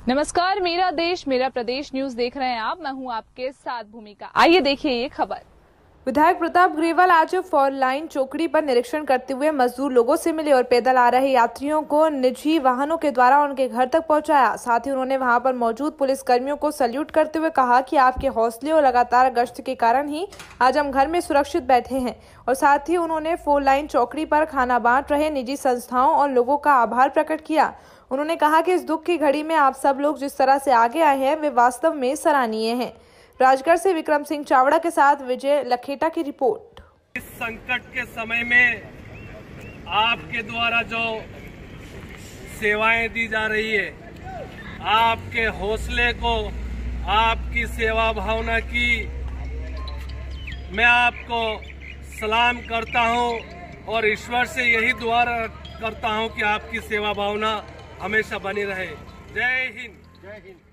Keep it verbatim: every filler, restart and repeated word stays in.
नमस्कार, मेरा देश मेरा प्रदेश न्यूज देख रहे हैं आप। मैं हूं आपके साथ भूमिका। आइए देखिए ये खबर। विधायक प्रताप ग्रेवाल आज फोर लाइन चौकड़ी पर निरीक्षण करते हुए मजदूर लोगों से मिले और पैदल आ रहे यात्रियों को निजी वाहनों के द्वारा उनके घर तक पहुंचाया। साथ ही उन्होंने वहां पर मौजूद पुलिस कर्मियों को सैल्यूट करते हुए कहा कि आपके हौसले और लगातार गश्त के कारण ही आज हम घर में सुरक्षित बैठे हैं। और साथ ही उन्होंने फोर लाइन चौकड़ी पर खाना बांट रहे निजी संस्थाओं और लोगों का आभार प्रकट किया। उन्होंने कहा कि इस दुख की घड़ी में आप सब लोग जिस तरह से आगे आए हैं वे वास्तव में सराहनीय हैं। राजगढ़ से विक्रम सिंह चावड़ा के साथ विजय लखेटा की रिपोर्ट। इस संकट के समय में आपके द्वारा जो सेवाएं दी जा रही है, आपके हौसले को, आपकी सेवा भावना की मैं आपको सलाम करता हूं और ईश्वर से यही दुआ करता हूं कि आपकी सेवा भावना हमेशा बनी रहे। जय हिंद। जय हिंद।